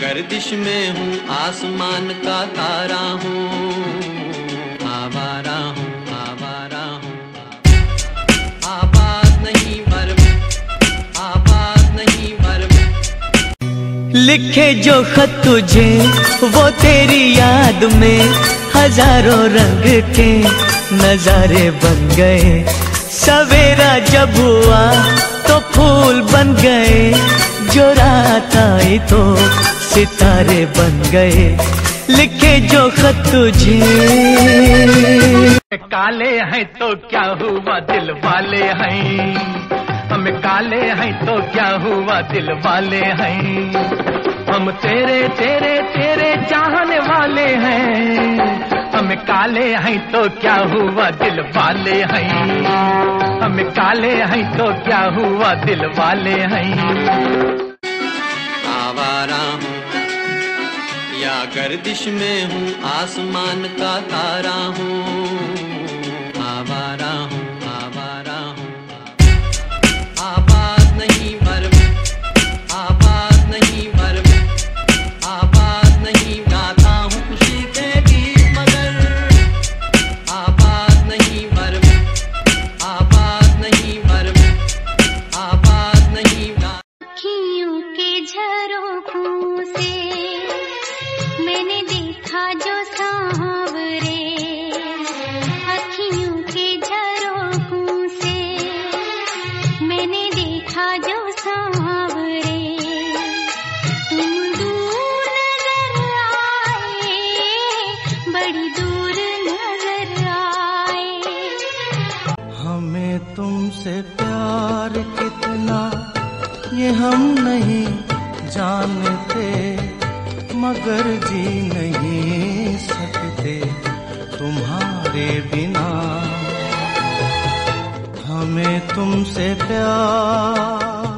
गर्दिश में हूँ, आसमान का तारा हूँ, आवारा हूँ, आवारा हूँ। आबाद नहीं मर, आबाद नहीं मर। लिखे जो खत तुझे वो तेरी याद में हजारों रंग के नजारे बन गए। सवेरा जब हुआ तो फूल बन गए, जो रात आई तो सितारे बन गए। लिखे जो खत तुझे। काले हैं तो क्या हुआ दिल वाले हैं, हम काले हैं तो क्या हुआ दिल वाले हैं। हम तेरे तेरे तेरे चाहने वाले हैं, हम काले हैं तो क्या हुआ दिल वाले हैं। हम काले हैं तो क्या हुआ दिल वाले हैं। आवारा हूँ या गर्दिश में हूँ, आसमान का तारा हूँ, आवारा हूँ, आवारा हूँ। आबाद नहीं मर, आबाद नहीं मर, आबाद नहीं गाता हूँ खुशी के गीत मगर। आबाद नहीं मर, आबाद नहीं मर, आबाद नहीं गा। अखियों के झरोखों से मैंने देखा जो सांवरे, अखियों के झरोखों से मैंने देखा जो सांवरे। तुम दूर नजर आए, बड़ी दूर नजर आए। हमें तुमसे प्यार कितना ये हम नहीं जानते, मगर जी नहीं सकते तुम्हारे बिना। हमें तुमसे प्यार